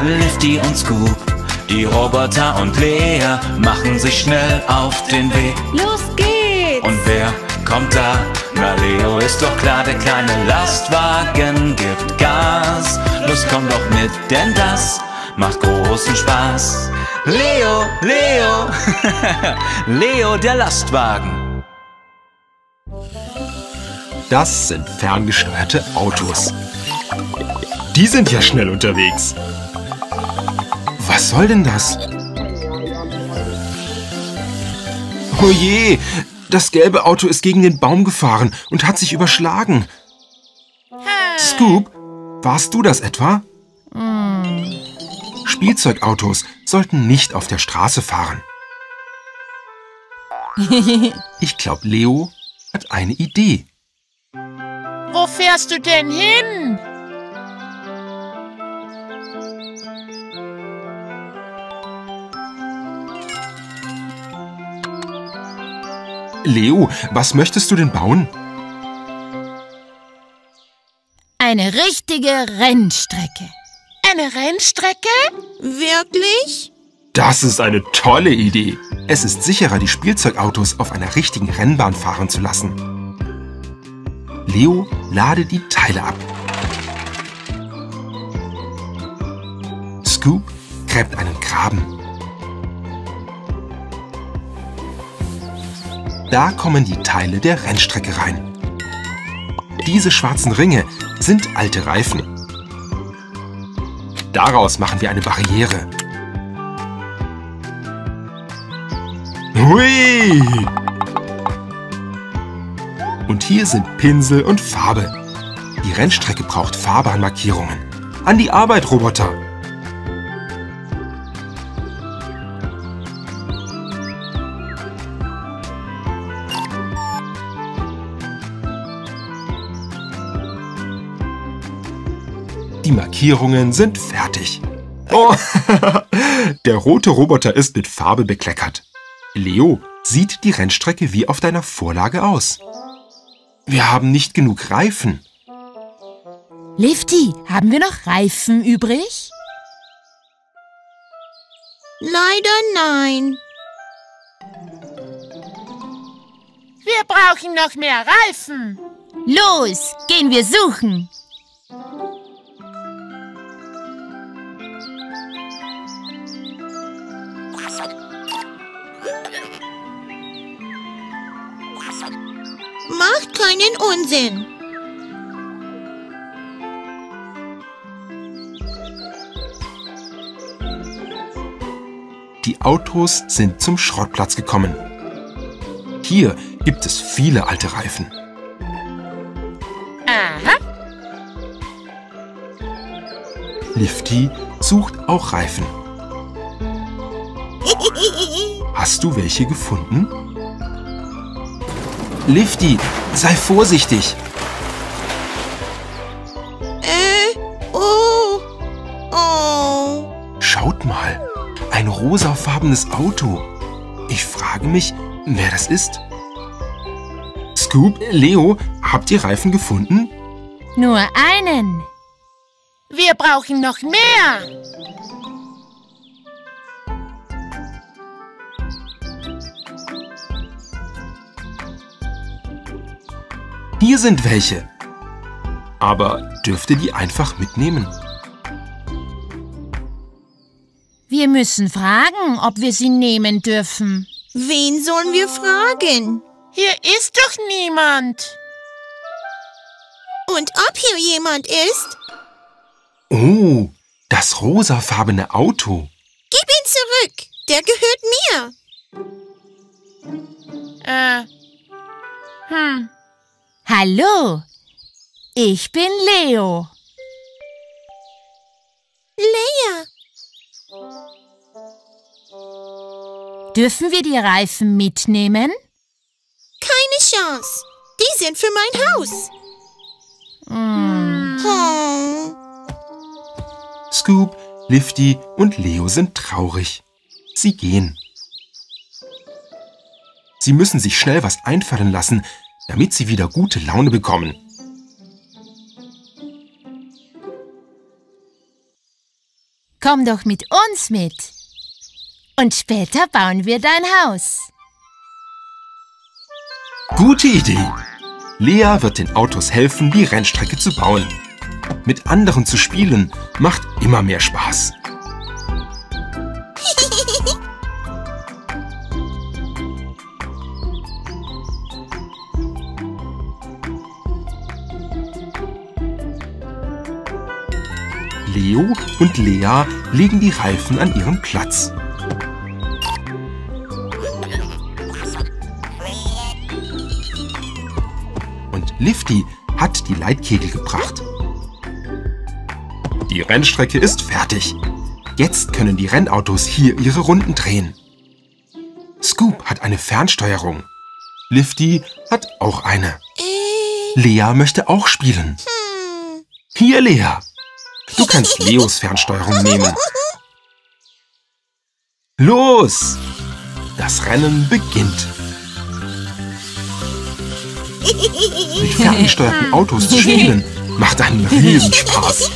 Lifty und Scoop, die Roboter und Lea machen sich schnell auf den Weg. Los geht's! Und wer kommt da? Na, Leo ist doch klar, der kleine Lastwagen gibt Gas. Los, komm doch mit, denn das macht großen Spaß. Leo, Leo, Leo, der Lastwagen. Das sind ferngesteuerte Autos. Die sind ja schnell unterwegs. Was soll denn das? Oh je, das gelbe Auto ist gegen den Baum gefahren und hat sich überschlagen. Scoop, warst du das etwa? Spielzeugautos sollten nicht auf der Straße fahren. Ich glaube, Leo hat eine Idee. Wo fährst du denn hin? Leo, was möchtest du denn bauen? Eine richtige Rennstrecke. Eine Rennstrecke? Wirklich? Das ist eine tolle Idee. Es ist sicherer, die Spielzeugautos auf einer richtigen Rennbahn fahren zu lassen. Leo, lade die Teile ab. Scoop gräbt einen Graben. Da kommen die Teile der Rennstrecke rein. Diese schwarzen Ringe sind alte Reifen. Daraus machen wir eine Barriere. Hui! Und hier sind Pinsel und Farbe. Die Rennstrecke braucht Fahrbahnmarkierungen. An die Arbeit, Roboter! Die Markierungen sind fertig. Oh, der rote Roboter ist mit Farbe bekleckert. Leo, sieht die Rennstrecke wie auf deiner Vorlage aus? Wir haben nicht genug Reifen. Lifty, haben wir noch Reifen übrig? Leider nein. Wir brauchen noch mehr Reifen. Los, gehen wir suchen. Macht keinen Unsinn. Die Autos sind zum Schrottplatz gekommen. Hier gibt es viele alte Reifen. Aha. Lifty sucht auch Reifen. Hast du welche gefunden? Lifty, sei vorsichtig. Oh. Schaut mal, ein rosafarbenes Auto. Ich frage mich, wer das ist. Scoop, Leo, habt ihr Reifen gefunden? Nur einen. Wir brauchen noch mehr. Hier sind welche. Aber dürft ihr die einfach mitnehmen? Wir müssen fragen, ob wir sie nehmen dürfen. Wen sollen wir fragen? Hier ist doch niemand. Und ob hier jemand ist? Oh, das rosafarbene Auto. Gib ihn zurück. Der gehört mir. Hallo, ich bin Leo. Lea. Dürfen wir die Reifen mitnehmen? Keine Chance. Die sind für mein Haus. Oh. Scoop, Lifty und Leo sind traurig. Sie gehen. Sie müssen sich schnell was einfallen lassen, damit sie wieder gute Laune bekommen. komm doch mit uns mit. Und später bauen wir dein Haus. Gute Idee! Lea wird den Autos helfen, die Rennstrecke zu bauen. Mit anderen zu spielen macht immer mehr Spaß. Leo und Lea legen die Reifen an ihren Platz. Und Lifty hat die Leitkegel gebracht. Die Rennstrecke ist fertig. Jetzt können die Rennautos hier ihre Runden drehen. Scoop hat eine Fernsteuerung. Lifty hat auch eine. Lea möchte auch spielen. Hier, Lea. Du kannst Leos Fernsteuerung nehmen. Los! Das Rennen beginnt. Mit ferngesteuerten Autos zu spielen macht einen Riesenspaß.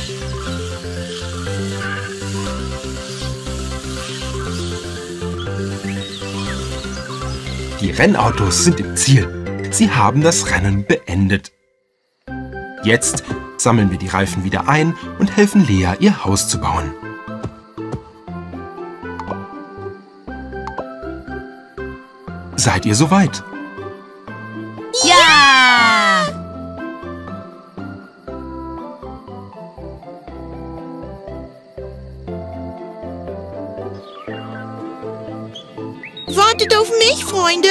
Die Rennautos sind im Ziel. Sie haben das Rennen beendet. Jetzt sammeln wir die Reifen wieder ein und helfen Lea, ihr Haus zu bauen. Seid ihr soweit? Ja! Wartet auf mich, Freunde.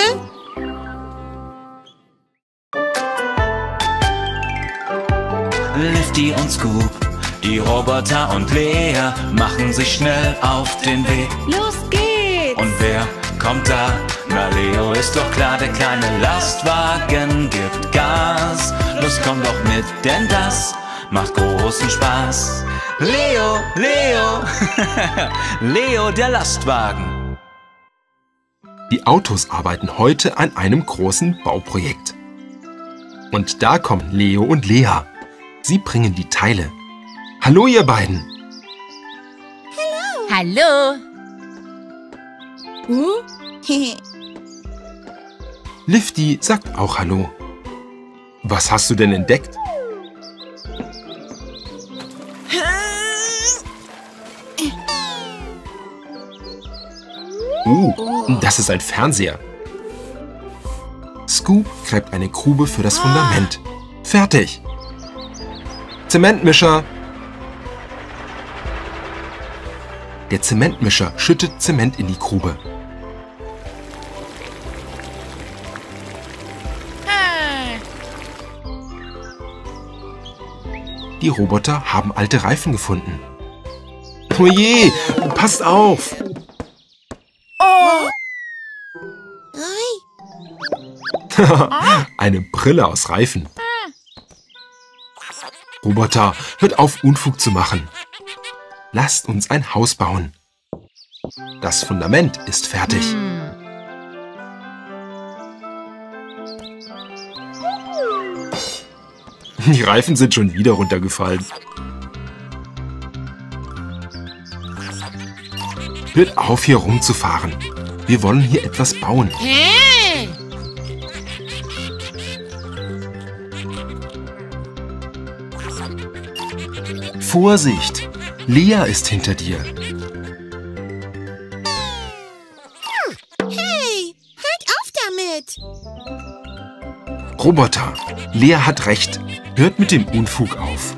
Lifty und Scoop, die Roboter und Lea machen sich schnell auf den Weg. Los geht's! Und wer kommt da? Na, Leo ist doch klar, der kleine Lastwagen gibt Gas. Los, komm doch mit, denn das macht großen Spaß. Leo, Leo, Leo, der Lastwagen. Die Autos arbeiten heute an einem großen Bauprojekt. Und da kommen Leo und Lea. Sie bringen die Teile. Hallo, ihr beiden. Hallo! Lifty sagt auch Hallo. Was hast du denn entdeckt? Das ist ein Fernseher. Scoop gräbt eine Grube für das Fundament. Fertig. Zementmischer. Der Zementmischer schüttet Zement in die Grube. Die Roboter haben alte Reifen gefunden. Oje, passt auf! Eine Brille aus Reifen. Roboter, hört auf, Unfug zu machen. Lasst uns ein Haus bauen. Das Fundament ist fertig. Die Reifen sind schon wieder runtergefallen. Hört auf, hier rumzufahren. Wir wollen hier etwas bauen. Hey! Vorsicht! Lea ist hinter dir. Hey, hört auf damit. Roboter, Lea hat recht. Hört mit dem Unfug auf.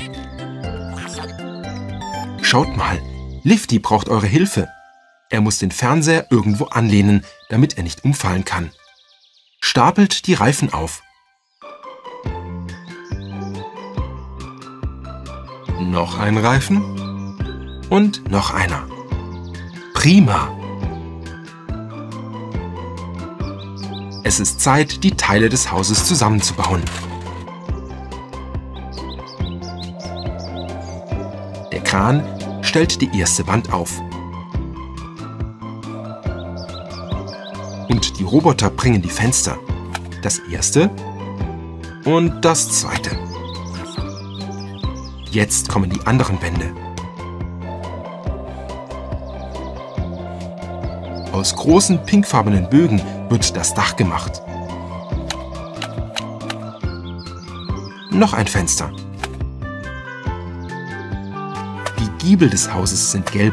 Schaut mal, Lifty braucht eure Hilfe. Er muss den Fernseher irgendwo anlehnen, damit er nicht umfallen kann. Stapelt die Reifen auf. Noch ein Reifen und noch einer. Prima! Es ist Zeit, die Teile des Hauses zusammenzubauen. Der Kran stellt die erste Wand auf. Und die Roboter bringen die Fenster. Das erste und das zweite. Jetzt kommen die anderen Wände. Aus großen pinkfarbenen Bögen wird das Dach gemacht. Noch ein Fenster. Die Giebel des Hauses sind gelb.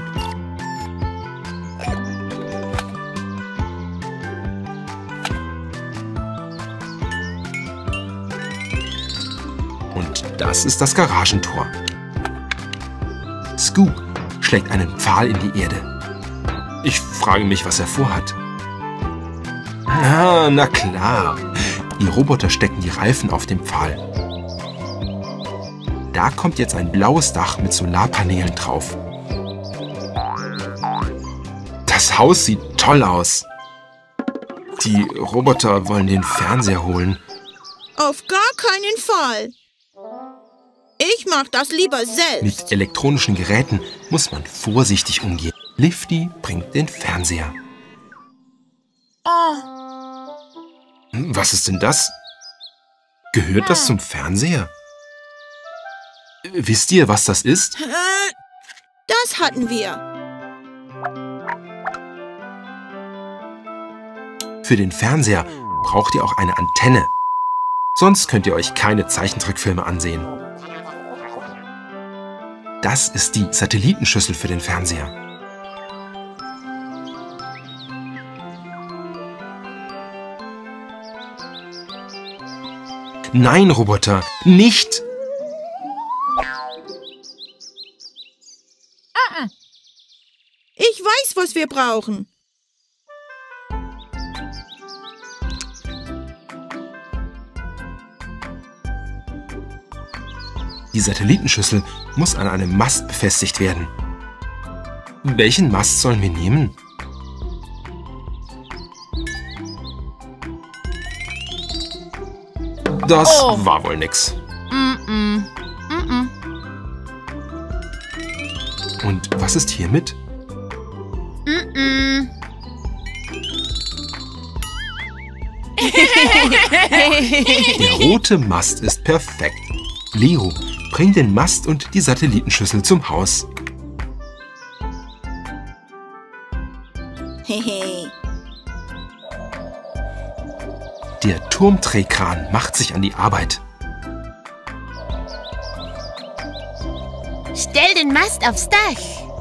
Und das ist das Garagentor. Scoop schlägt einen Pfahl in die Erde. Ich frage mich, was er vorhat. Ah, na klar. Die Roboter stecken die Reifen auf den Pfahl. Da kommt jetzt ein blaues Dach mit Solarpanelen drauf. Das Haus sieht toll aus. Die Roboter wollen den Fernseher holen. Auf gar keinen Fall. Ich mach das lieber selbst. Mit elektronischen Geräten muss man vorsichtig umgehen. Lifty bringt den Fernseher. Oh, Was ist denn das? Gehört das zum Fernseher? Wisst ihr, was das ist? Das hatten wir. Für den Fernseher braucht ihr auch eine Antenne. Sonst könnt ihr euch keine Zeichentrickfilme ansehen. Das ist die Satellitenschüssel für den Fernseher. Nein, Roboter, nicht! Ich weiß, was wir brauchen. Die Satellitenschüssel muss an einem Mast befestigt werden. Welchen Mast sollen wir nehmen? Das war wohl nix. Und was ist hiermit? Der rote Mast ist perfekt. Leo, bring den Mast und die Satellitenschüssel zum Haus. Hehe. Der Turmdrehkran macht sich an die Arbeit. stell den Mast aufs Dach.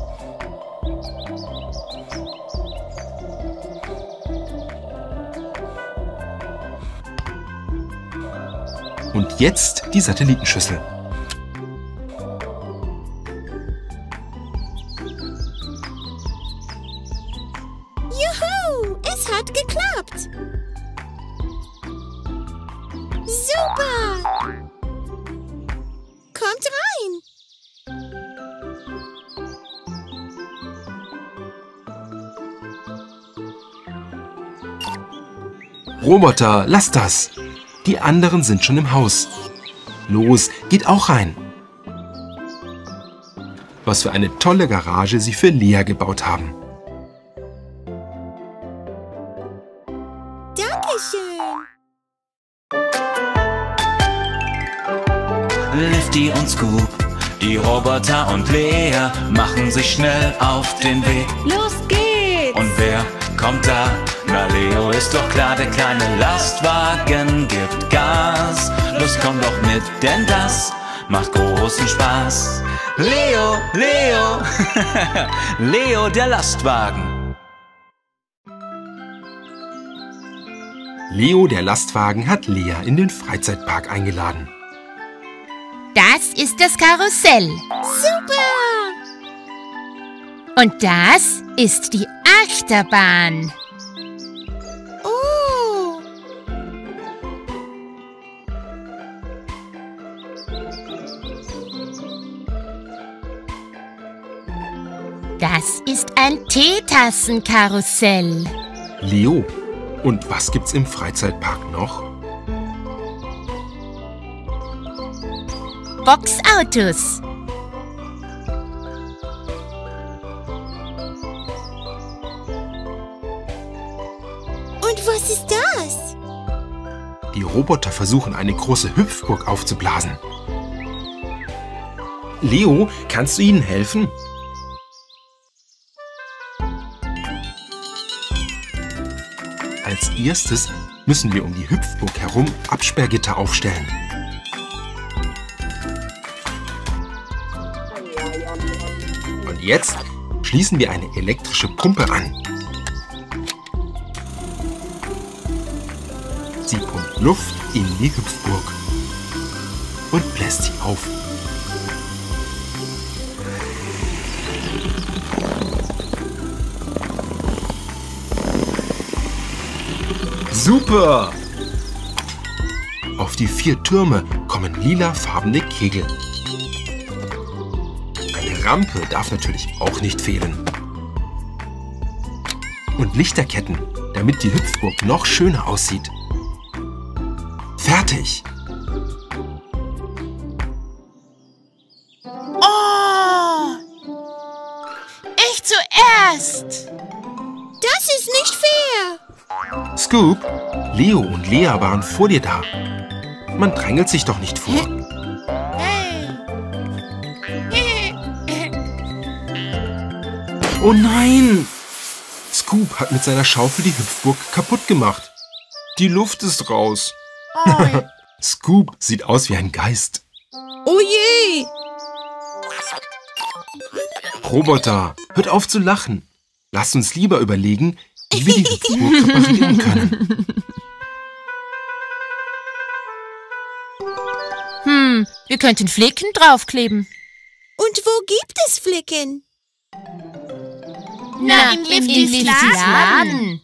Und jetzt die Satellitenschüssel. Juhu, es hat geklappt. Super. Kommt rein. Roboter, lasst das! Die anderen sind schon im Haus. Los, geht auch rein. Was für eine tolle Garage sie für Lea gebaut haben. Dankeschön. Lifty und Scoop, die Roboter und Lea machen sich schnell auf den Weg. Los geht's. Und wer kommt da? Na, Leo ist doch klar, der kleine Lastwagen gibt Gas. Los, komm doch mit, denn das macht großen Spaß. Leo, Leo, Leo, der Lastwagen. Leo, der Lastwagen, hat Lea in den Freizeitpark eingeladen. Das ist das Karussell. Super. Und das ist die Achterbahn. Oh. Das ist ein Teetassenkarussell. Leo, und was gibt's im Freizeitpark noch? Boxautos. Und was ist das? Die Roboter versuchen, eine große Hüpfburg aufzublasen. Leo, kannst du ihnen helfen? Als erstes müssen wir um die Hüpfburg herum Absperrgitter aufstellen. Und jetzt schließen wir eine elektrische Pumpe an. Sie pumpt Luft in die Hüpfburg und bläst sie auf. Super! Auf die 4 Türme kommen lilafarbene Kegel. Eine Rampe darf natürlich auch nicht fehlen. Und Lichterketten, damit die Hüpfburg noch schöner aussieht. Fertig! Oh! Ich zuerst! Das ist nicht fair. Scoop, Leo und Lea waren vor dir da. Man drängelt sich doch nicht vor. Oh nein! Scoop hat mit seiner Schaufel die Hüpfburg kaputt gemacht. Die Luft ist raus. Oh. Scoop sieht aus wie ein Geist. Oh je. Roboter, hört auf zu lachen. Lasst uns lieber überlegen, wie wir die Hüpfburg reparieren können. Wir könnten Flicken draufkleben. Und wo gibt es Flicken? Na, in Liftis Laden.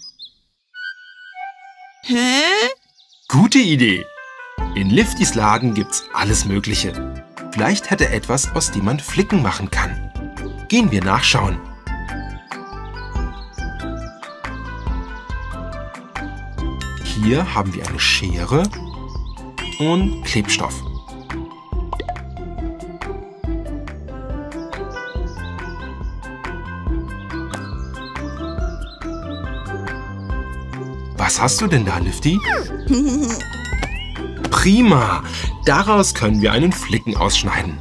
Hä? Gute Idee. In Liftis Laden gibt's alles Mögliche. Vielleicht hat er etwas, aus dem man Flicken machen kann. Gehen wir nachschauen. Hier haben wir eine Schere und Klebstoff. Was hast du denn da, Lifty? Prima! Daraus können wir einen Flicken ausschneiden.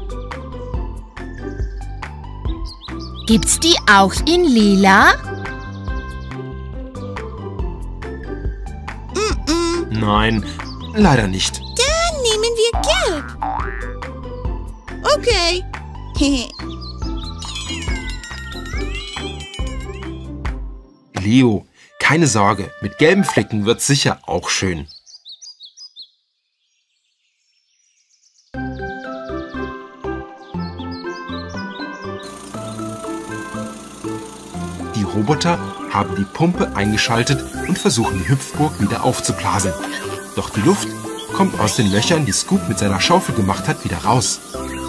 Gibt's die auch in lila? Nein, leider nicht. Dann nehmen wir gelb. Okay. Leo, keine Sorge, mit gelben Flicken wird sicher auch schön. Die Roboter haben die Pumpe eingeschaltet und versuchen, die Hüpfburg wieder aufzublasen. Doch die Luft kommt aus den Löchern, die Scoop mit seiner Schaufel gemacht hat, wieder raus.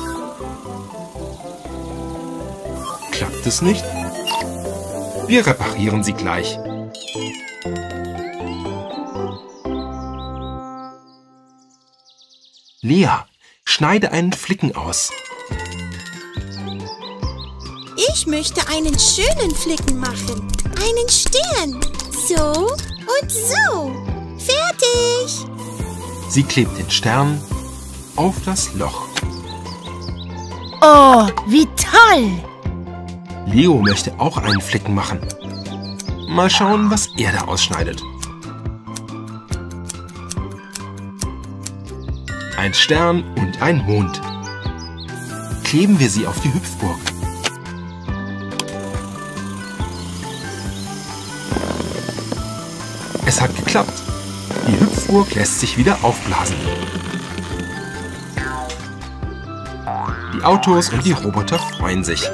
Klappt es nicht? Wir reparieren sie gleich. Lea, schneide einen Flicken aus. Ich möchte einen schönen Flicken machen. Einen Stern. So und so. Fertig. Sie klebt den Stern auf das Loch. Oh, wie toll! Leo möchte auch einen Flicken machen. Mal schauen, was er da ausschneidet. Ein Stern und ein Mond. Kleben wir sie auf die Hüpfburg. Es hat geklappt. Die Hüpfburg lässt sich wieder aufblasen. Die Autos und die Roboter freuen sich.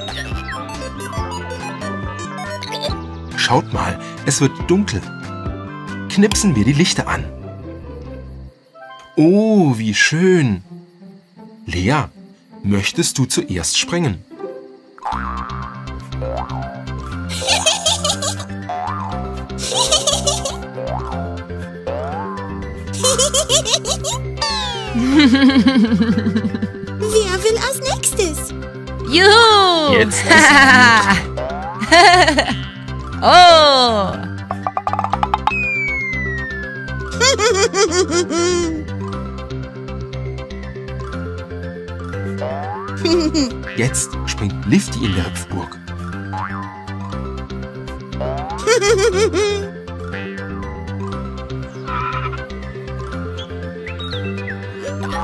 Schaut mal, es wird dunkel. Knipsen wir die Lichter an. Oh, wie schön. Lea, möchtest du zuerst springen? Wer will als nächstes? Juhu! Jetzt ist Oh! Jetzt springt Lifty in der Hüpfburg.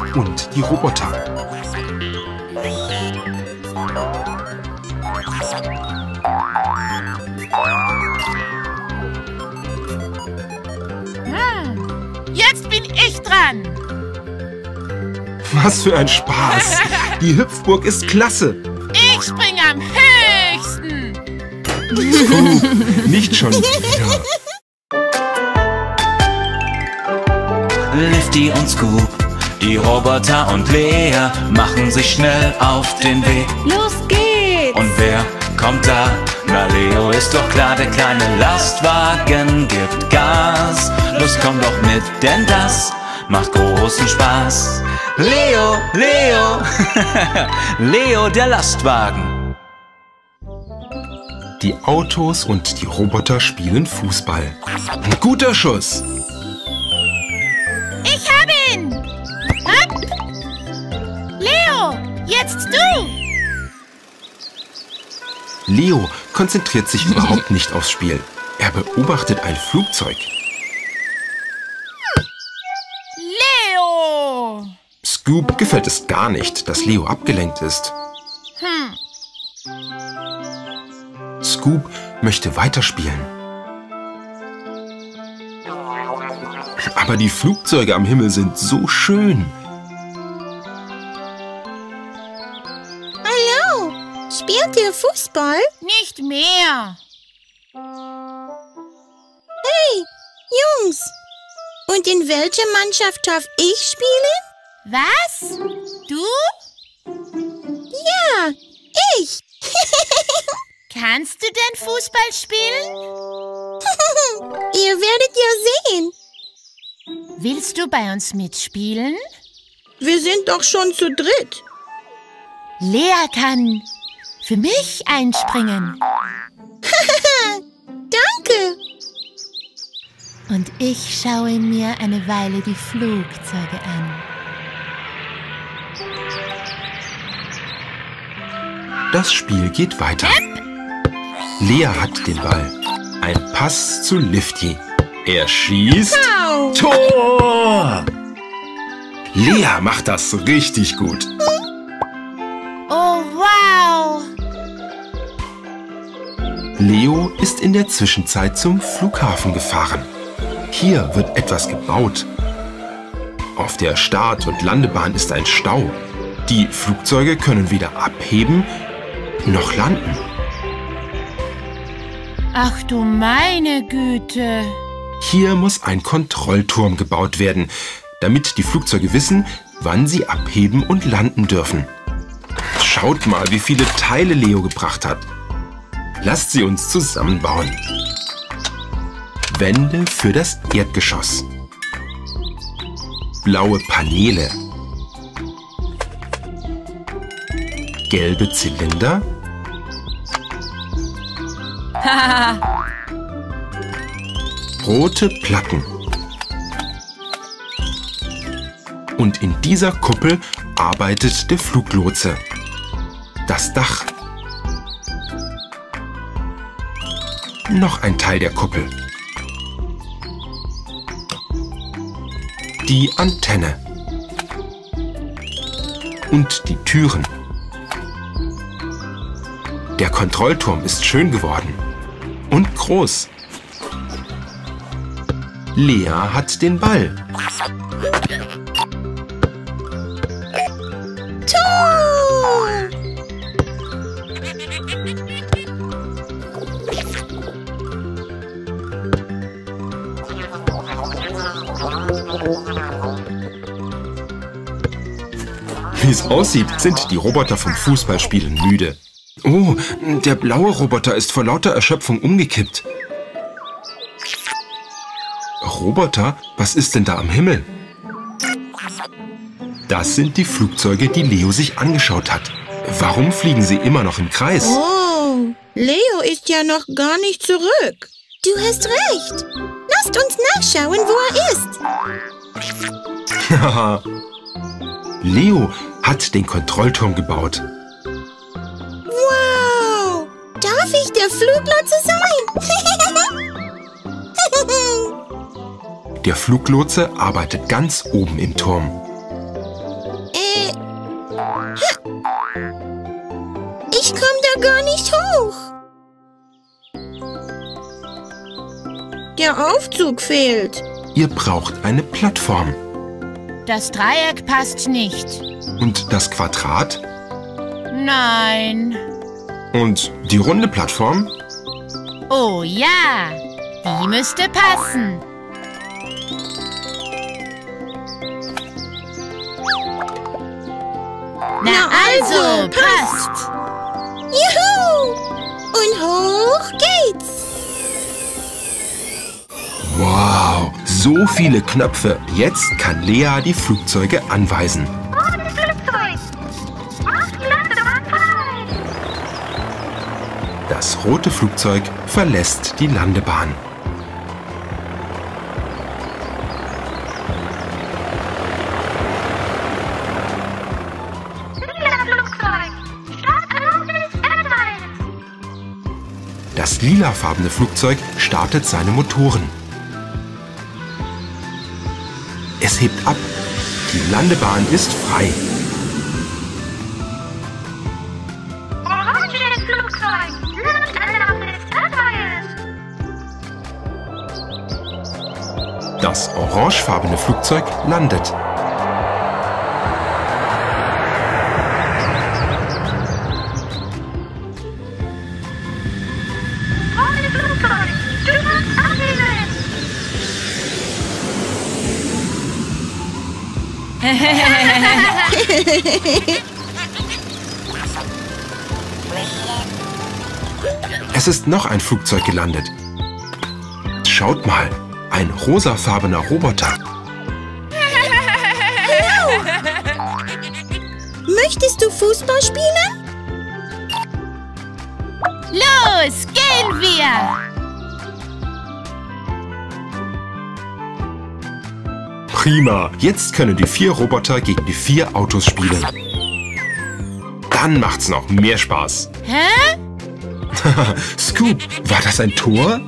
und die Roboter. Jetzt bin ich dran. Was für ein Spaß! Die Hüpfburg ist klasse! Ich springe am höchsten. Nicht schon wieder. Lifty und Scoop, die Roboter und Lea machen sich schnell auf den Weg. Los geht's! Und wer kommt da? Na, Leo ist doch klar, der kleine Lastwagen gibt Gas. Los, komm doch mit, denn das macht großen Spaß. Leo, Leo, Leo, der Lastwagen. Die Autos und die Roboter spielen Fußball. Ein guter Schuss! Ich hab ihn. Hopp. Leo, jetzt du. Leo konzentriert sich überhaupt nicht aufs Spiel. Er beobachtet ein Flugzeug. Leo. Scoop gefällt es gar nicht, dass Leo abgelenkt ist. Scoop möchte weiterspielen. Aber die Flugzeuge am Himmel sind so schön. Hallo, spielt ihr Fußball? Nicht mehr. Hey, Jungs, und in welcher Mannschaft darf ich spielen? Was? Du? Ja, ich. Kannst du denn Fußball spielen? Ihr werdet ja sehen. Willst du bei uns mitspielen? Wir sind doch schon zu dritt. Lea kann für mich einspringen. Danke. Und ich schaue mir eine Weile die Flugzeuge an. Das Spiel geht weiter. Lea hat den Ball. Ein Pass zu Lifty. Er schießt. Au. Tor! Lea macht das richtig gut. Oh, wow! Leo ist in der Zwischenzeit zum Flughafen gefahren. Hier wird etwas gebaut. Auf der Start- und Landebahn ist ein Stau. Die Flugzeuge können weder abheben noch landen. Ach du meine Güte! Hier muss ein Kontrollturm gebaut werden, damit die Flugzeuge wissen, wann sie abheben und landen dürfen. Schaut mal, wie viele Teile Leo gebracht hat. Lasst sie uns zusammenbauen. Wände für das Erdgeschoss. Blaue Paneele. Gelbe Zylinder. Rote Platten. Und in dieser Kuppel arbeitet der Fluglotse. Das Dach. Noch ein Teil der Kuppel. Die Antenne. Und die Türen. Der Kontrollturm ist schön geworden. Und groß. Lea hat den Ball. Tor! Wie es aussieht, sind die Roboter vom Fußballspielen müde. Oh, der blaue Roboter ist vor lauter Erschöpfung umgekippt. Roboter? Was ist denn da am Himmel? Das sind die Flugzeuge, die Leo sich angeschaut hat. Warum fliegen sie immer noch im Kreis? Oh, Leo ist ja noch gar nicht zurück. Du hast recht. Lasst uns nachschauen, wo er ist. Haha. Leo hat den Kontrollturm gebaut. Wow, darf ich der Fluglotse sein? Der Fluglotse arbeitet ganz oben im Turm. Ich komme da gar nicht hoch. Der Aufzug fehlt. Ihr braucht eine Plattform. Das Dreieck passt nicht. Und das Quadrat? Nein. Und die runde Plattform? Oh ja, die müsste passen. Na also, passt. Juhu! Und hoch geht's. Wow, so viele Knöpfe. Jetzt kann Lea die Flugzeuge anweisen. Das rote Flugzeug verlässt die Landebahn. Das lilafarbene Flugzeug startet seine Motoren. Es hebt ab. Die Landebahn ist frei. Das orangefarbene Flugzeug landet. Es ist noch ein Flugzeug gelandet. Schaut mal, ein rosafarbener Roboter. Möchtest du Fußball spielen? Los, gehen wir! Prima, jetzt können die 4 Roboter gegen die 4 Autos spielen. Dann macht's noch mehr Spaß. Hä? Scoop, war das ein Tor?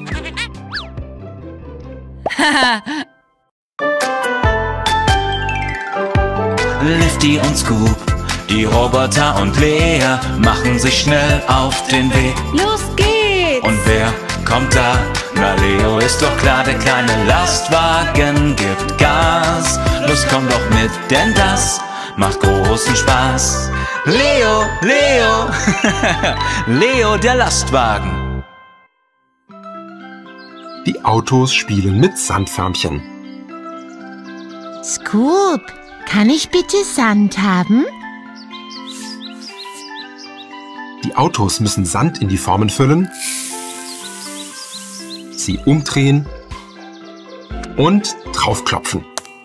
Lifty und Scoop, die Roboter und Lea machen sich schnell auf den Weg. Los geht's! Und wer kommt da? Na, Leo ist doch klar, der kleine Lastwagen gibt Gas. Los, komm doch mit, denn das macht großen Spaß. Leo, Leo, Leo, der Lastwagen. Die Autos spielen mit Sandförmchen. Scoop, kann ich bitte Sand haben? Die Autos müssen Sand in die Formen füllen, sie umdrehen und draufklopfen.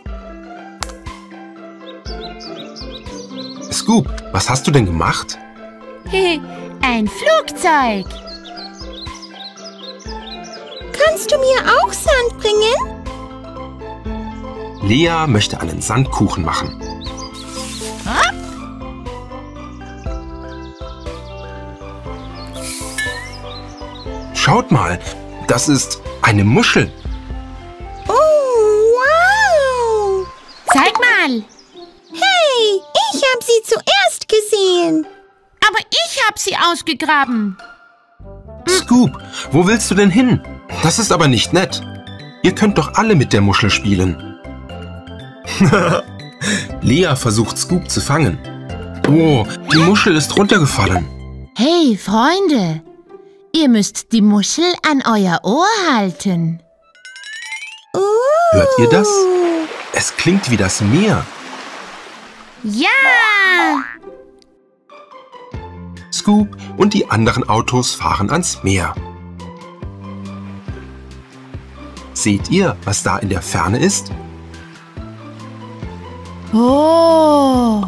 Scoop, was hast du denn gemacht? Ein Flugzeug. Kannst du mir auch Sand bringen? Lea möchte einen Sandkuchen machen. Schaut mal, das ist eine Muschel. Oh, wow! Zeig mal. Hey, ich habe sie zuerst gesehen. Aber ich habe sie ausgegraben. Scoop, wo willst du denn hin? Das ist aber nicht nett. Ihr könnt doch alle mit der Muschel spielen. Lea versucht Scoop zu fangen. Oh, die Muschel ist runtergefallen. Hey, Freunde. Ihr müsst die Muschel an euer Ohr halten. Hört ihr das? Es klingt wie das Meer. Ja! Scoop und die anderen Autos fahren ans Meer. Seht ihr, was da in der Ferne ist? Oh!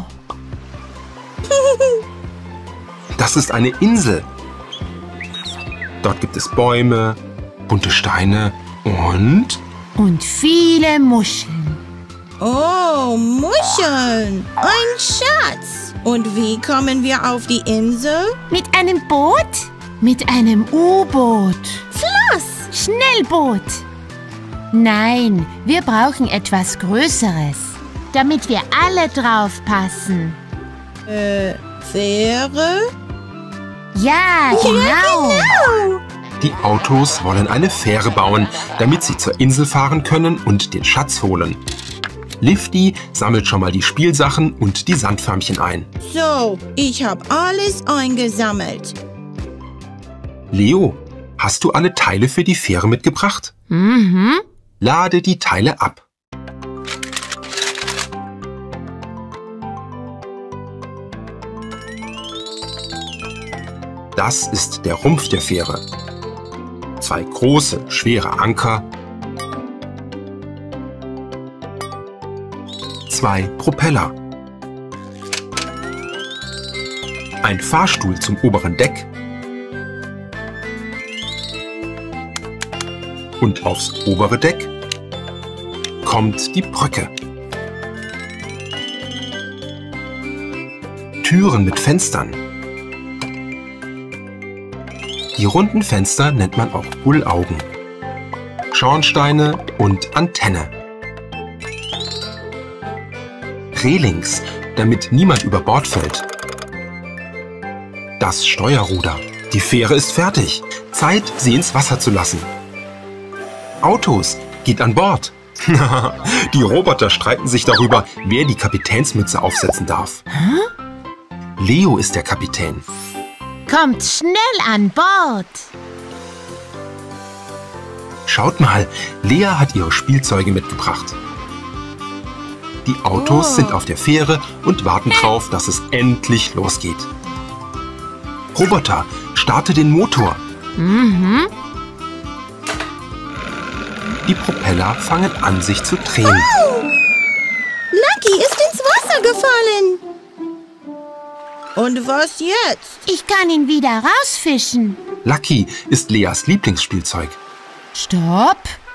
Das ist eine Insel. Dort gibt es Bäume, bunte Steine und... Und viele Muscheln. Oh, Muscheln. Ein Schatz. Und wie kommen wir auf die Insel? Mit einem Boot? Mit einem U-Boot. Floss. Schnellboot. Nein, wir brauchen etwas Größeres, damit wir alle drauf passen. Fähre? Ja, genau. Die Autos wollen eine Fähre bauen, damit sie zur Insel fahren können und den Schatz holen. Lifty sammelt schon mal die Spielsachen und die Sandförmchen ein. So, ich habe alles eingesammelt. Leo, hast du alle Teile für die Fähre mitgebracht? Mhm. Lade die Teile ab. Das ist der Rumpf der Fähre. 2 große, schwere Anker, 2 Propeller, ein Fahrstuhl zum oberen Deck und aufs obere Deck kommt die Brücke. Türen mit Fenstern. Die runden Fenster nennt man auch Bullaugen. Schornsteine und Antenne. Relings, damit niemand über Bord fällt. Das Steuerruder. Die Fähre ist fertig. Zeit, sie ins Wasser zu lassen. Autos, geht an Bord. Die Roboter streiten sich darüber, wer die Kapitänsmütze aufsetzen darf. Leo ist der Kapitän. Kommt schnell an Bord. Schaut mal, Lea hat ihre Spielzeuge mitgebracht. Die Autos sind auf der Fähre und warten drauf, dass es endlich losgeht. Roboter, starte den Motor. Mhm. Die Propeller fangen an, sich zu drehen. Lucky ist ins Wasser gefallen. Und was jetzt? Ich kann ihn wieder rausfischen. Lucky ist Leas Lieblingsspielzeug. Stopp.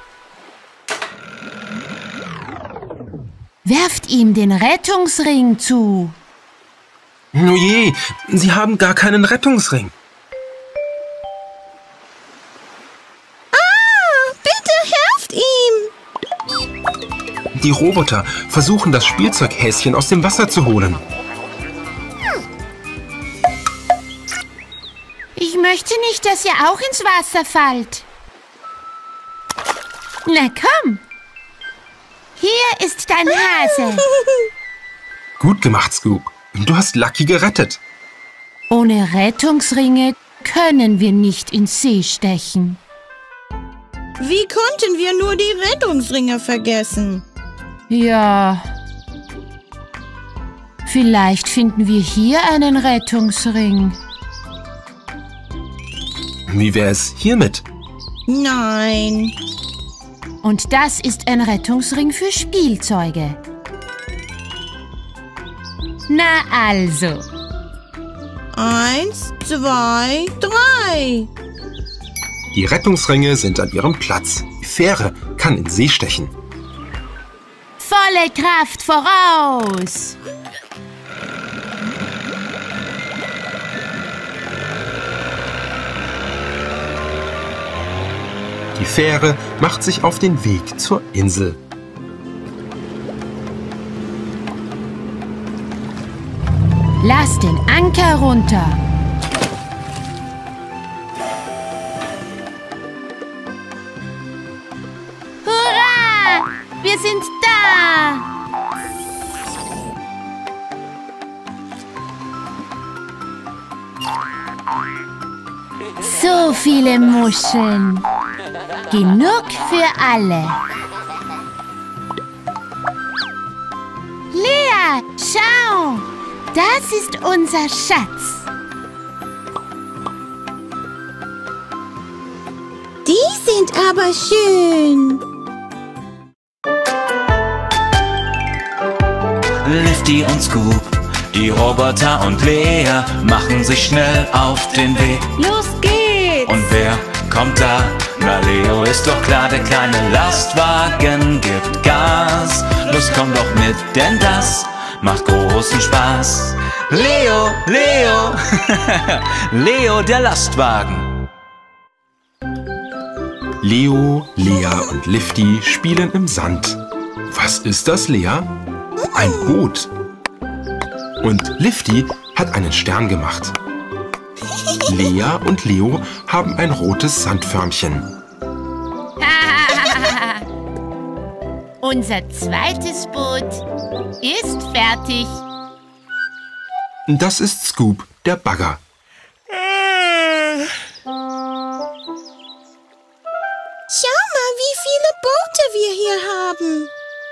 Werft ihm den Rettungsring zu. Oh je, sie haben gar keinen Rettungsring. Bitte helft ihm. Die Roboter versuchen, das Spielzeughäschen aus dem Wasser zu holen. Ich möchte nicht, dass ihr auch ins Wasser fallt. Na komm. Hier ist dein Hase. Gut gemacht, Scoop. Du hast Lucky gerettet. Ohne Rettungsringe können wir nicht ins See stechen. Wie konnten wir nur die Rettungsringe vergessen? Ja. Vielleicht finden wir hier einen Rettungsring. Wie wäre es hiermit? Nein. Und das ist ein Rettungsring für Spielzeuge. Na also. 1, 2, 3. Die Rettungsringe sind an ihrem Platz. Die Fähre kann in See stechen. Volle Kraft voraus! Die Fähre macht sich auf den Weg zur Insel. Lass den Anker runter. Hurra! Wir sind da! So viele Muscheln. Genug für alle. Lea, schau! Das ist unser Schatz. Die sind aber schön. Lifty und Scoop, die Roboter und Lea machen sich schnell auf den Weg. Los geht's. Und wer kommt da? Na, Leo ist doch klar, der kleine Lastwagen gibt Gas. Los, komm doch mit, denn das macht großen Spaß. Leo, Leo, Leo der Lastwagen. Leo, Lea und Lifty spielen im Sand. Was ist das, Lea? Ein Boot. Und Lifty hat einen Stern gemacht. Lea und Leo haben ein rotes Sandförmchen. Unser zweites Boot ist fertig. Das ist Scoop, der Bagger. Schau mal, wie viele Boote wir hier haben.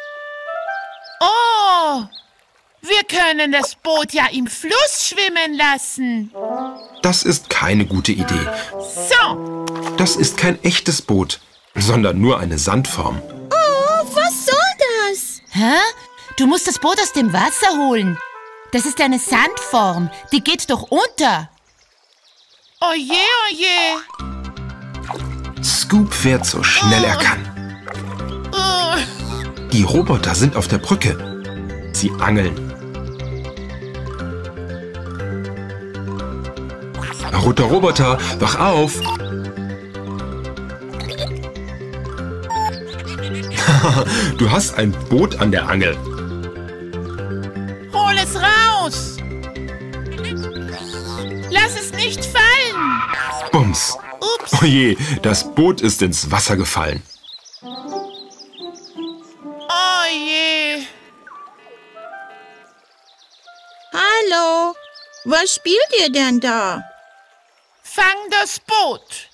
Oh, wir können das Boot ja im Fluss schwimmen lassen. Das ist keine gute Idee. So, Das ist kein echtes Boot, sondern nur eine Sandform. Oh, was soll das? hä? Du musst das Boot aus dem Wasser holen. Das ist eine Sandform, die geht doch unter. Oje, oje. Scoop fährt so schnell er kann. Die Roboter sind auf der Brücke. Sie angeln. Roter Roboter, wach auf! Du hast ein Boot an der Angel. Hol es raus. Lass es nicht fallen. Bums! Ups. Oh je, das Boot ist ins Wasser gefallen. Oh je. Hallo, was spielt ihr denn da? Fang das Boot.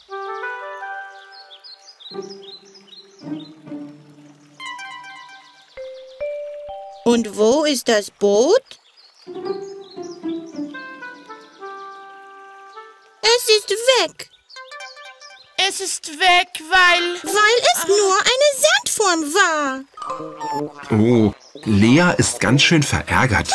Und wo ist das Boot? Es ist weg, Es ist weg, weil... weil es nur eine Sandform war. Oh, Lea ist ganz schön verärgert.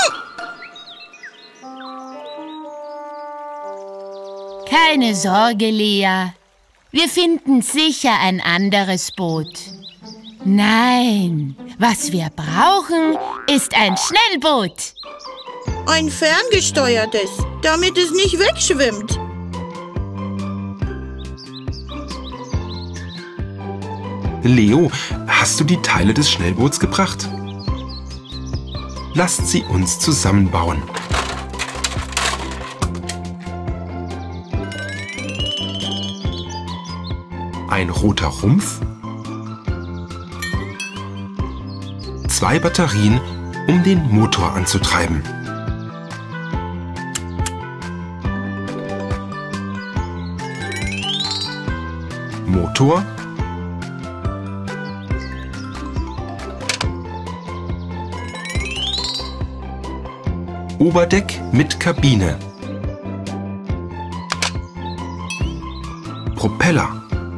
Keine Sorge, Lea. Wir finden sicher ein anderes Boot. Nein, was wir brauchen, ist ein Schnellboot. Ein ferngesteuertes, damit es nicht wegschwimmt. Leo, hast du die Teile des Schnellboots gebracht? Lasst sie uns zusammenbauen. Ein roter Rumpf, 2 Batterien, um den Motor anzutreiben. Motor, Oberdeck mit Kabine, Propeller,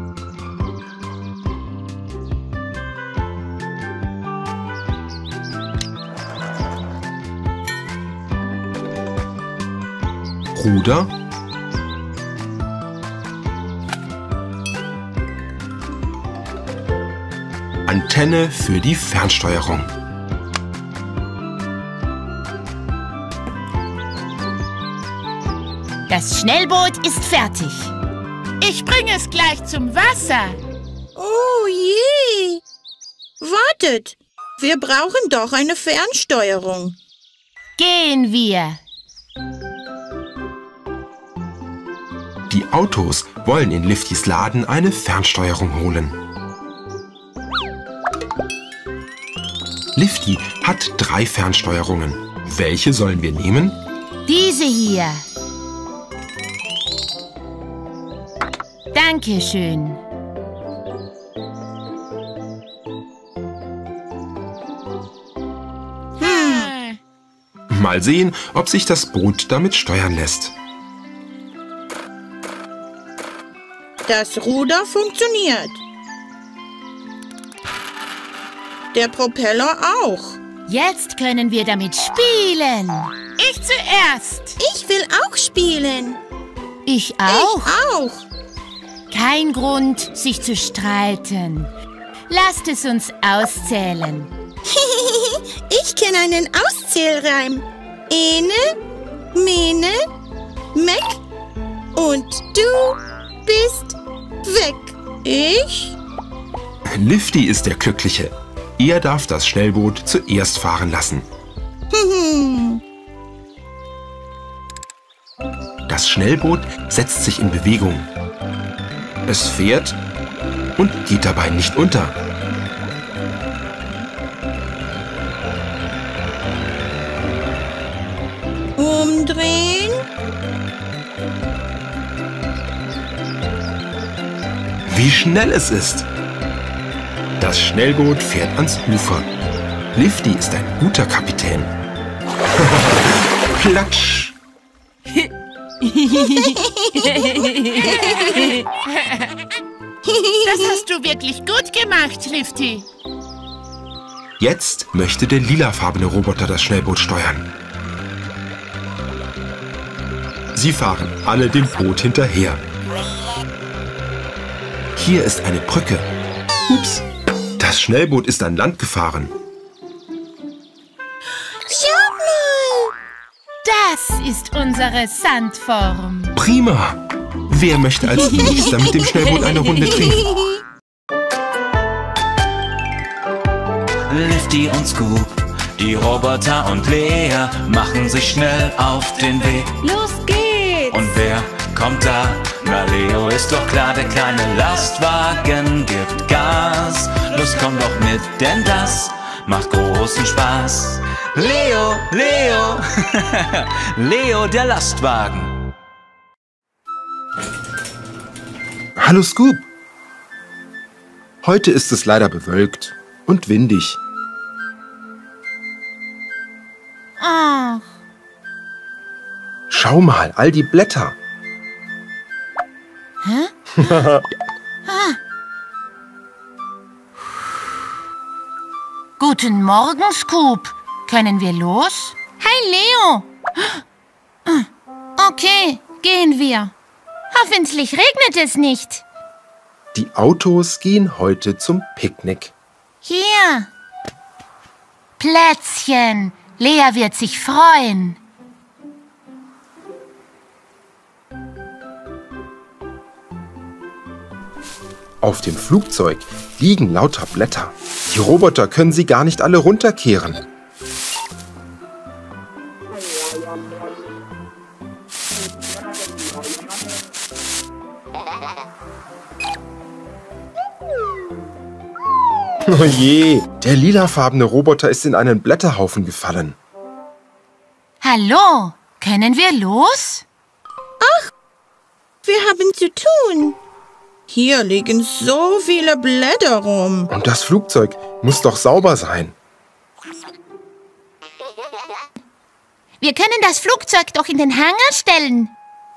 Ruder, Antenne für die Fernsteuerung. Das Schnellboot ist fertig. Ich bringe es gleich zum Wasser. Oh je! Wartet, wir brauchen doch eine Fernsteuerung. Gehen wir. Die Autos wollen in Liftys Laden eine Fernsteuerung holen. Lifty hat 3 Fernsteuerungen. Welche sollen wir nehmen? Diese hier. Dankeschön. Mal sehen, ob sich das Boot damit steuern lässt. Das Ruder funktioniert. Der Propeller auch. Jetzt können wir damit spielen. Ich zuerst. Ich will auch spielen. Ich auch. Ich auch. Kein Grund, sich zu streiten. Lasst es uns auszählen. Ich kenne einen Auszählreim. Ene, mene, meck und du bist weg. Ich? Lifty ist der Glückliche. Er darf das Schnellboot zuerst fahren lassen. Das Schnellboot setzt sich in Bewegung. Es fährt und geht dabei nicht unter. Umdrehen. Wie schnell es ist! Das Schnellboot fährt ans Ufer. Lifty ist ein guter Kapitän. Platsch! Das hast du wirklich gut gemacht, Lifty. Jetzt möchte der lilafarbene Roboter das Schnellboot steuern. Sie fahren alle dem Boot hinterher. Hier ist eine Brücke. Ups, das Schnellboot ist an Land gefahren. Schau mal! Das ist unsere Sandform. Prima! Wer möchte als nächster mit dem Schnellboot eine Runde drehen? Lifty und Scoop, die Roboter und Lea machen sich schnell auf den Weg. Los geht's! Und wer kommt da? Na, Leo ist doch klar, der kleine Lastwagen gibt Gas. Los, komm doch mit, denn das macht großen Spaß. Leo, Leo, Leo, der Lastwagen. Hallo Scoop! Heute ist es leider bewölkt und windig. Ach, Schau mal, all die Blätter. guten Morgen, Scoop. Können wir los? Hi, Leo. Okay, gehen wir. Hoffentlich regnet es nicht. Die Autos gehen heute zum Picknick. Hier. Plätzchen. Lea wird sich freuen. Auf dem Flugzeug liegen lauter Blätter. Die Roboter können sie gar nicht alle runterkehren. Oh je, der lilafarbene Roboter ist in einen Blätterhaufen gefallen. Hallo, können wir los? Wir haben zu tun. Hier liegen so viele Blätter rum. Und das Flugzeug muss doch sauber sein. Wir können das Flugzeug doch in den Hangar stellen.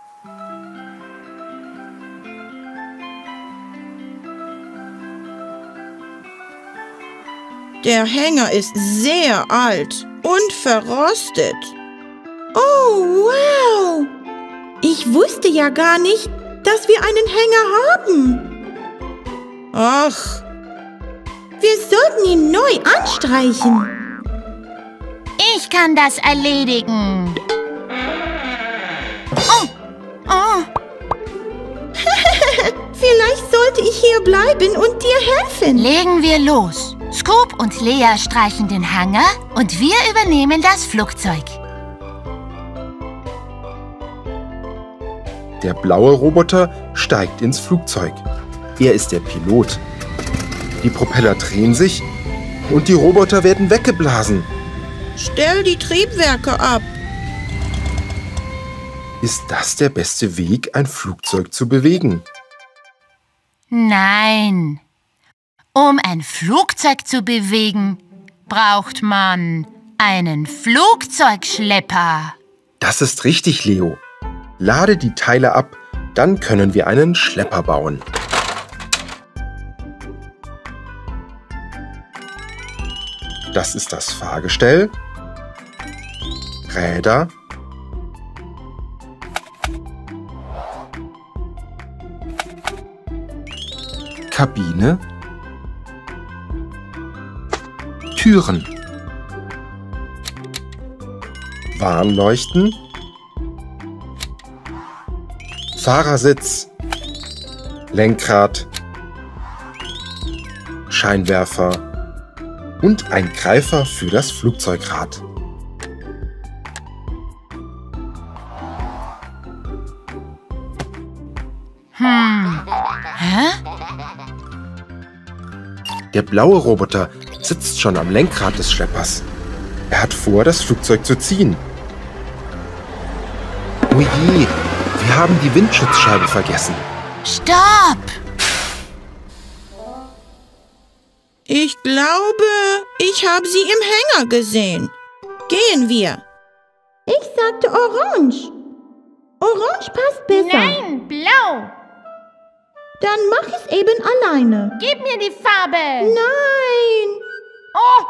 Der Hänger ist sehr alt und verrostet. Oh, wow! Ich wusste ja gar nicht, dass wir einen Hänger haben. Ach, wir sollten ihn neu anstreichen. Ich kann das erledigen. Oh, oh. Vielleicht sollte ich hier bleiben und dir helfen. Legen wir los. Scoop und Lea streichen den Hangar und wir übernehmen das Flugzeug. Der blaue Roboter steigt ins Flugzeug. Er ist der Pilot. Die Propeller drehen sich und die Roboter werden weggeblasen. Stell die Triebwerke ab. Ist das der beste Weg, ein Flugzeug zu bewegen? Nein. Um ein Flugzeug zu bewegen, braucht man einen Flugzeugschlepper. Das ist richtig, Leo. Lade die Teile ab, dann können wir einen Schlepper bauen. Das ist das Fahrgestell, Räder, Kabine, Türen, Warnleuchten, Fahrersitz, Lenkrad, Scheinwerfer und ein Greifer für das Flugzeugrad. Hä? Der blaue Roboter sitzt schon am Lenkrad des Schleppers. Er hat vor, das Flugzeug zu ziehen. Oh je, wir haben die Windschutzscheibe vergessen. Stopp! Ich glaube, ich habe sie im Hänger gesehen. Gehen wir. Ich sagte orange. Orange passt besser. Nein, blau. Dann mach es eben alleine. Gib mir die Farbe. Nein. Oh,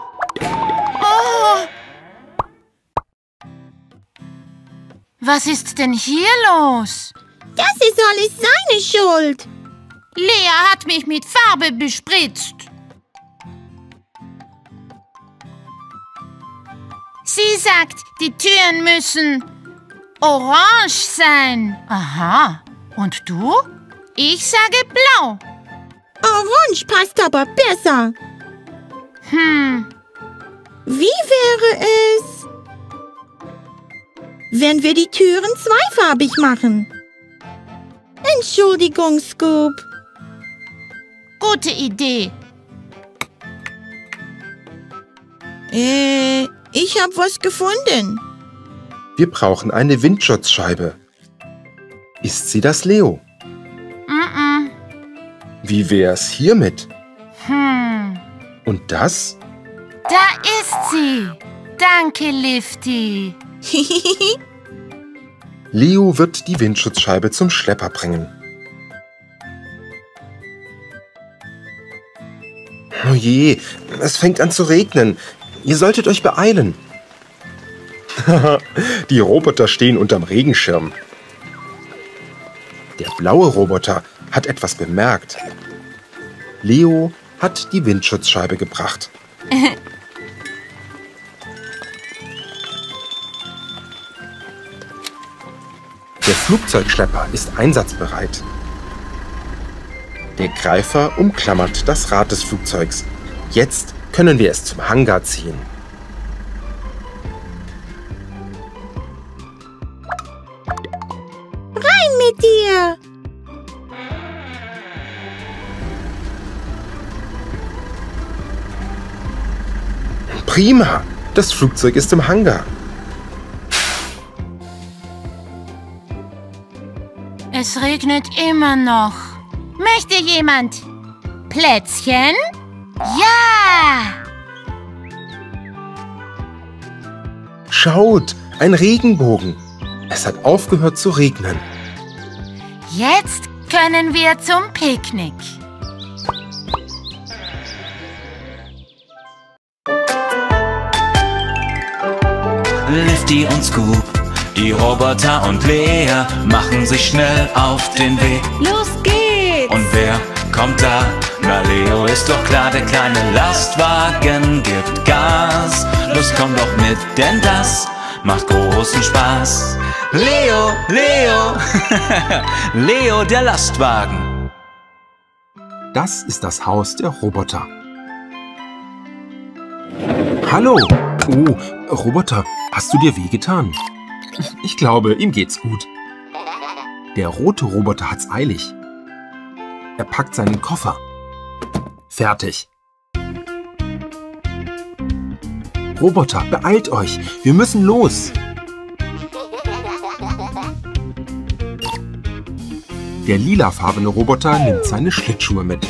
Was ist denn hier los? Das ist alles seine Schuld. Lea hat mich mit Farbe bespritzt. Sie sagt, die Türen müssen orange sein. Aha. Und du? Ich sage blau. Orange passt aber besser. Wie wäre es, wenn wir die Türen zweifarbig machen? Entschuldigung, Scoop. Gute Idee. Ich habe was gefunden. Wir brauchen eine Windschutzscheibe. Ist sie das, Leo? Wie wär's hiermit? Und das? Da ist sie. Danke, Lifty. Leo wird die Windschutzscheibe zum Schlepper bringen. Oh je, es fängt an zu regnen. Ihr solltet euch beeilen. Die Roboter stehen unterm Regenschirm. Der blaue Roboter hat etwas bemerkt. Leo hat die Windschutzscheibe gebracht. Der Flugzeugschlepper ist einsatzbereit. Der Greifer umklammert das Rad des Flugzeugs. Jetzt können wir es zum Hangar ziehen. Rein mit dir. Prima! Das Flugzeug ist im Hangar. Es regnet immer noch. möchte jemand Plätzchen? Ja! Schaut, ein Regenbogen. Es hat aufgehört zu regnen. Jetzt können wir zum Picknick. Lifty und Scoop, die Roboter und Lea machen sich schnell auf den Weg. Los geht's! Und wer kommt da? Na, Leo ist doch klar, der kleine Lastwagen gibt Gas. Los, komm doch mit, denn das macht großen Spaß. Leo, Leo, Leo, der Lastwagen. Das ist das Haus der Roboter. Hallo! Oh, Roboter, hast du dir wehgetan? Ich glaube, ihm geht's gut. Der rote Roboter hat's eilig. Er packt seinen Koffer. Fertig. Roboter, beeilt euch! Wir müssen los! Der lilafarbene Roboter nimmt seine Schlittschuhe mit.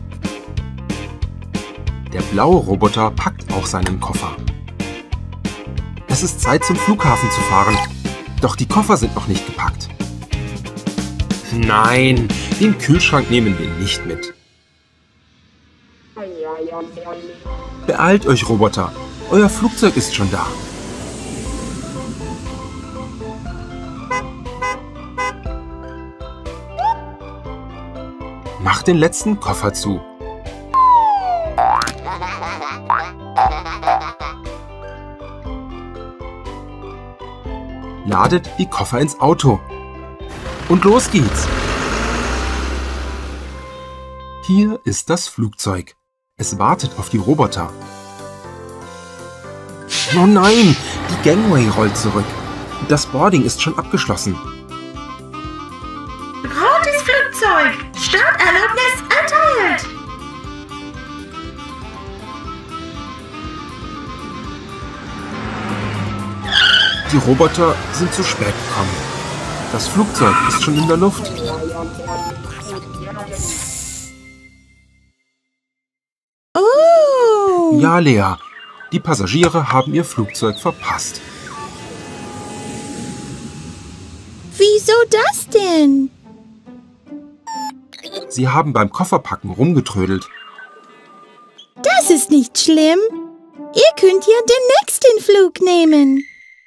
Der blaue Roboter packt auch seinen Koffer. Es ist Zeit, zum Flughafen zu fahren. Doch die Koffer sind noch nicht gepackt. Nein, den Kühlschrank nehmen wir nicht mit. Beeilt euch, Roboter. Euer Flugzeug ist schon da. Macht den letzten Koffer zu. Ladet die Koffer ins Auto. Und los geht's. Hier ist das Flugzeug. Es wartet auf die Roboter. Oh nein, die Gangway rollt zurück. Das Boarding ist schon abgeschlossen. Rotes Flugzeug! Flugzeug! Starterlaubnis erteilt! Die Roboter sind zu spät gekommen. Das Flugzeug ist schon in der Luft. Oh! Ja, Lea, die Passagiere haben ihr Flugzeug verpasst. Wieso das denn? Sie haben beim Kofferpacken rumgetrödelt. Das ist nicht schlimm. Ihr könnt ja den nächsten Flug nehmen.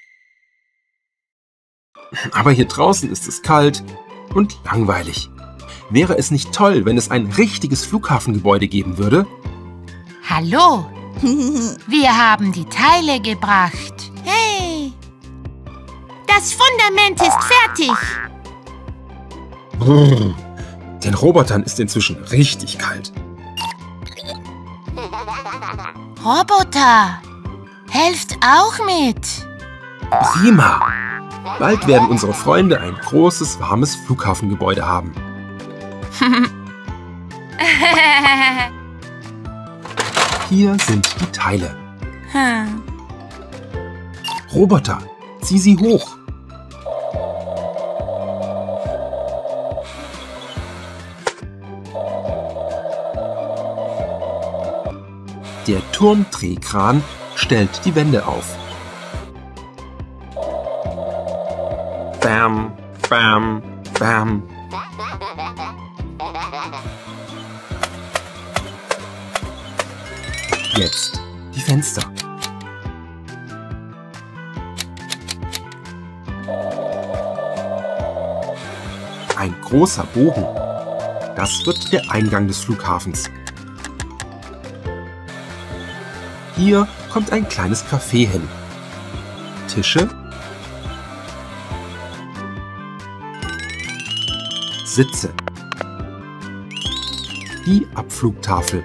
Aber hier draußen ist es kalt und langweilig. Wäre es nicht toll, wenn es ein richtiges Flughafengebäude geben würde? Hallo, wir haben die Teile gebracht. Hey! Das Fundament ist fertig. Brrr. Den Robotern ist inzwischen richtig kalt. Roboter, helft auch mit. Prima! Bald werden unsere Freunde ein großes, warmes Flughafengebäude haben. Hier sind die Teile. Roboter, zieh sie hoch. Der Turmdrehkran stellt die Wände auf. Bam, bam, bam. Jetzt die Fenster. Ein großer Bogen. Das wird der Eingang des Flughafens. Hier kommt ein kleines Café hin. Tische, Sitze, die Abflugtafel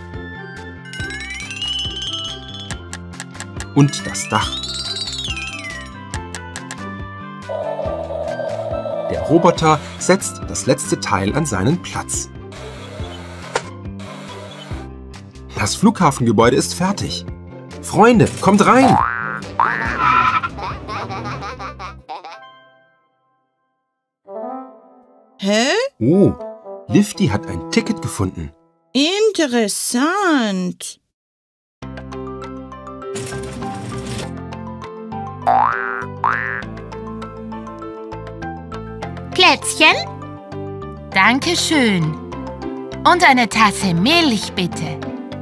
und das Dach. Der Roboter setzt das letzte Teil an seinen Platz. Das Flughafengebäude ist fertig. Freunde, kommt rein! Hä? Oh, Lifty hat ein Ticket gefunden. Interessant. Plätzchen? Dankeschön. Und eine Tasse Milch, bitte.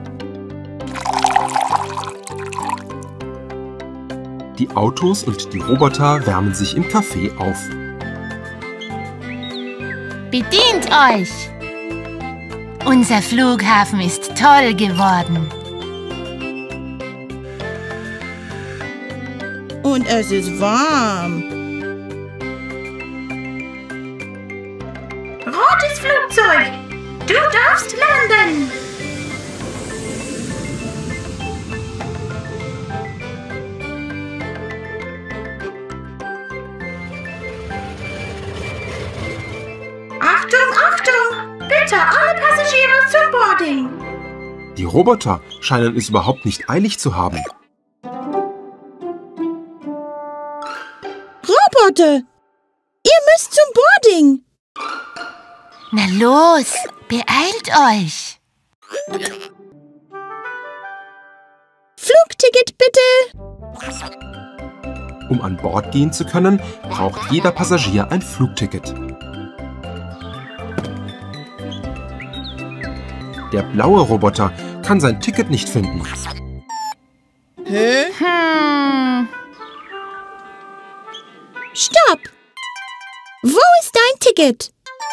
Die Autos und die Roboter wärmen sich im Café auf. Bedient euch! Unser Flughafen ist toll geworden. Und es ist warm. Rotes Flugzeug! Du darfst landen! Achtung, Achtung! Bitte alle Passagiere zum Boarding! Die Roboter scheinen es überhaupt nicht eilig zu haben. Roboter! Ihr müsst zum Boarding! Na los, beeilt euch. Flugticket bitte! Um an Bord gehen zu können, braucht jeder Passagier ein Flugticket. Der blaue Roboter kann sein Ticket nicht finden. Hä? Stopp! Wo ist dein Ticket?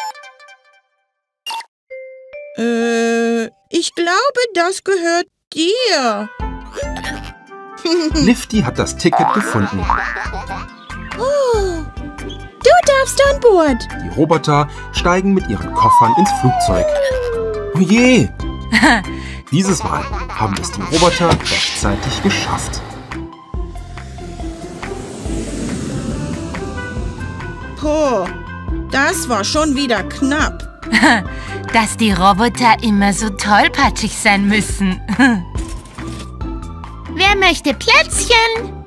Ich glaube, das gehört dir. Lifty hat das Ticket gefunden. Oh, du darfst an Bord. Die Roboter steigen mit ihren Koffern ins Flugzeug. Oh je! Dieses Mal haben es die Roboter rechtzeitig geschafft. Oh, das war schon wieder knapp. dass die Roboter immer so tollpatschig sein müssen. Wer möchte Plätzchen?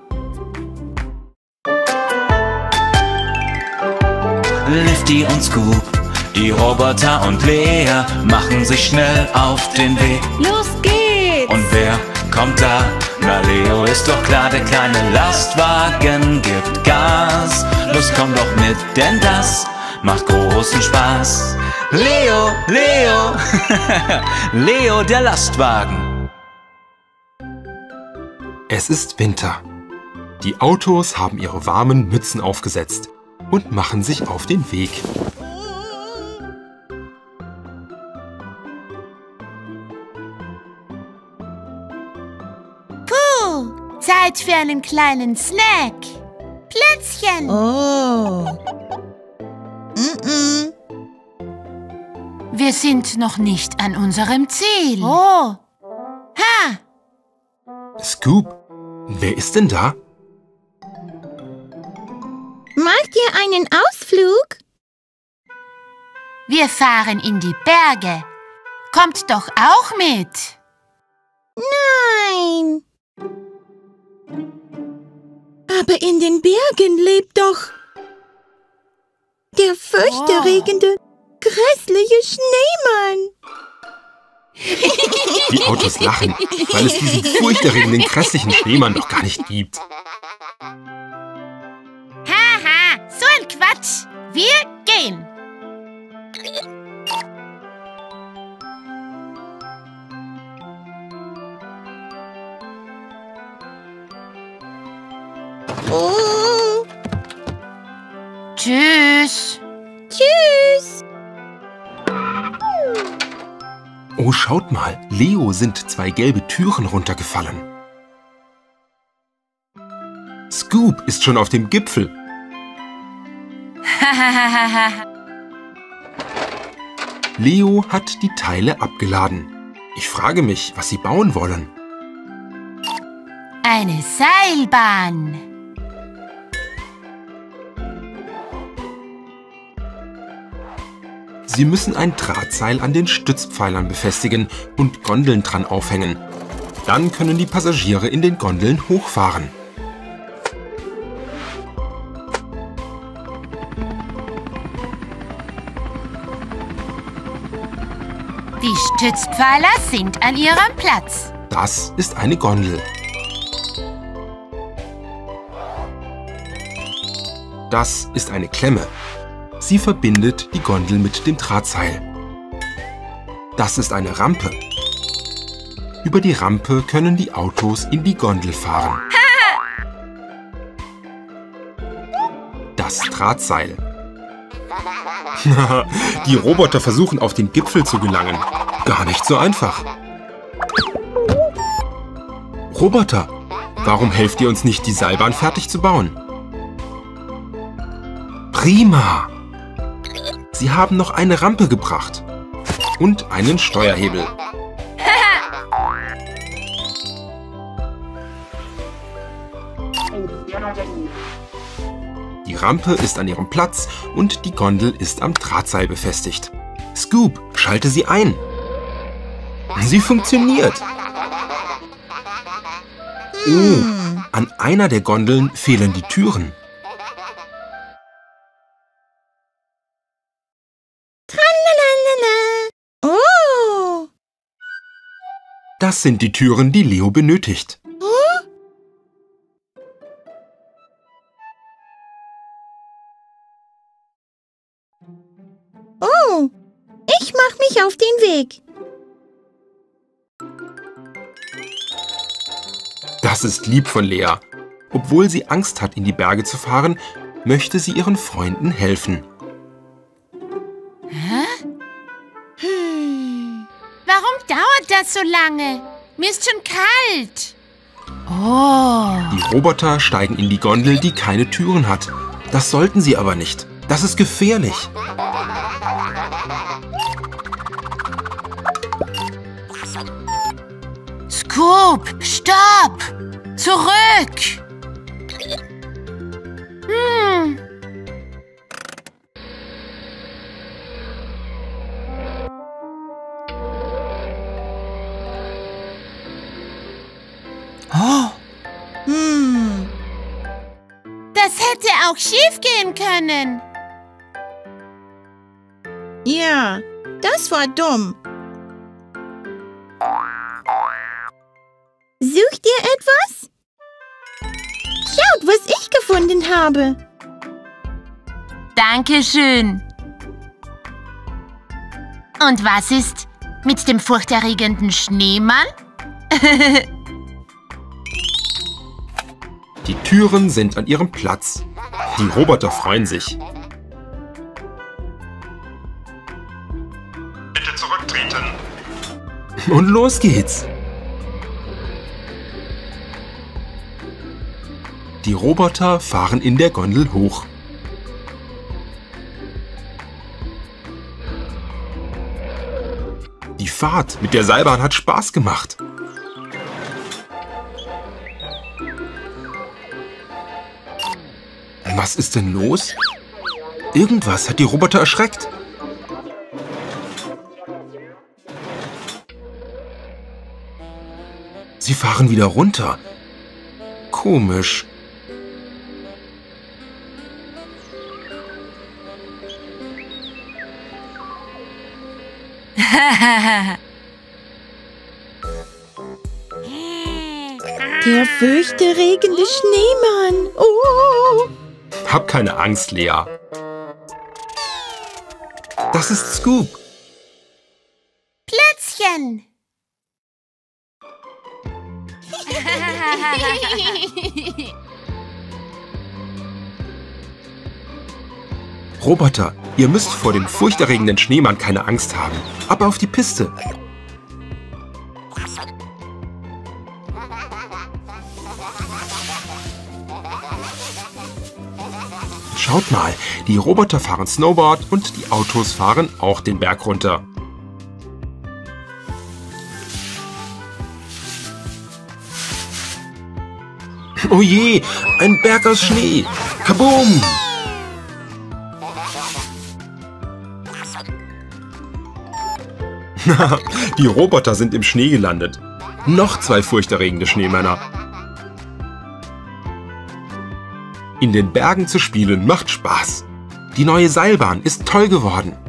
Lifty und Scoop, die Roboter und Lea machen sich schnell auf den Weg. Los geht's! Und wer kommt da? Na, Leo ist doch klar, der kleine Lastwagen gibt Gas. Los, komm doch mit, denn das macht großen Spaß. Leo, Leo, Leo, der Lastwagen. Es ist Winter. Die Autos haben ihre warmen Mützen aufgesetzt und machen sich auf den Weg. Puh, Zeit für einen kleinen Snack. Plätzchen. Oh. Wir sind noch nicht an unserem Ziel. Oh. Ha! Scoop, wer ist denn da? Macht ihr einen Ausflug? Wir fahren in die Berge. Kommt doch auch mit. Nein. Aber in den Bergen lebt doch der fürchterregende, grässliche Schneemann. Die Autos lachen, weil es diesen furchterregenden, grässlichen Schneemann noch gar nicht gibt. Haha, so ein Quatsch. Wir gehen. Oh. Tschüss. Tschüss. Oh, schaut mal, Leo sind 2 gelbe Türen runtergefallen. Scoop ist schon auf dem Gipfel. Leo hat die Teile abgeladen. Ich frage mich, was sie bauen wollen. Eine Seilbahn. Sie müssen ein Drahtseil an den Stützpfeilern befestigen und Gondeln dran aufhängen. Dann können die Passagiere in den Gondeln hochfahren. Die Stützpfeiler sind an ihrem Platz. Das ist eine Gondel. Das ist eine Klemme. Sie verbindet die Gondel mit dem Drahtseil. Das ist eine Rampe. Über die Rampe können die Autos in die Gondel fahren. Das Drahtseil. Die Roboter versuchen auf den Gipfel zu gelangen. Gar nicht so einfach. Roboter, warum helft ihr uns nicht, die Seilbahn fertig zu bauen? Prima! Sie haben noch eine Rampe gebracht. Und einen Steuerhebel. Die Rampe ist an ihrem Platz und die Gondel ist am Drahtseil befestigt. Scoop, schalte sie ein. Sie funktioniert. Oh, an einer der Gondeln fehlen die Türen. Oh. Das sind die Türen, die Leo benötigt. Oh. Ich mach mich auf den Weg. Das ist lieb von Lea. Obwohl sie Angst hat, in die Berge zu fahren, möchte sie ihren Freunden helfen. Warum dauert das so lange? Mir ist schon kalt. Oh. Die Roboter steigen in die Gondel, die keine Türen hat. Das sollten sie aber nicht. Das ist gefährlich. Scoop, stopp! Zurück! Das hätte auch schief gehen können. Ja, das war dumm. Sucht ihr etwas? Schaut, was ich gefunden habe. Dankeschön. Und was ist mit dem furchterregenden Schneemann? Die Türen sind an ihrem Platz. Die Roboter freuen sich. Bitte zurücktreten. Und los geht's. Die Roboter fahren in der Gondel hoch. Die Fahrt mit der Seilbahn hat Spaß gemacht. Was ist denn los? Irgendwas hat die Roboter erschreckt. Sie fahren wieder runter. Komisch. Der furchterregende Schneemann. Oh. Hab keine Angst, Lea. Das ist Scoop. Plätzchen. Roboter, ihr müsst vor dem furchterregenden Schneemann keine Angst haben. Ab auf die Piste. Schaut mal, die Roboter fahren Snowboard und die Autos fahren auch den Berg runter. Oh je, ein Berg aus Schnee. Kaboom! Die Roboter sind im Schnee gelandet. Noch 2 furchterregende Schneemänner. In den Bergen zu spielen macht Spaß. Die neue Seilbahn ist toll geworden.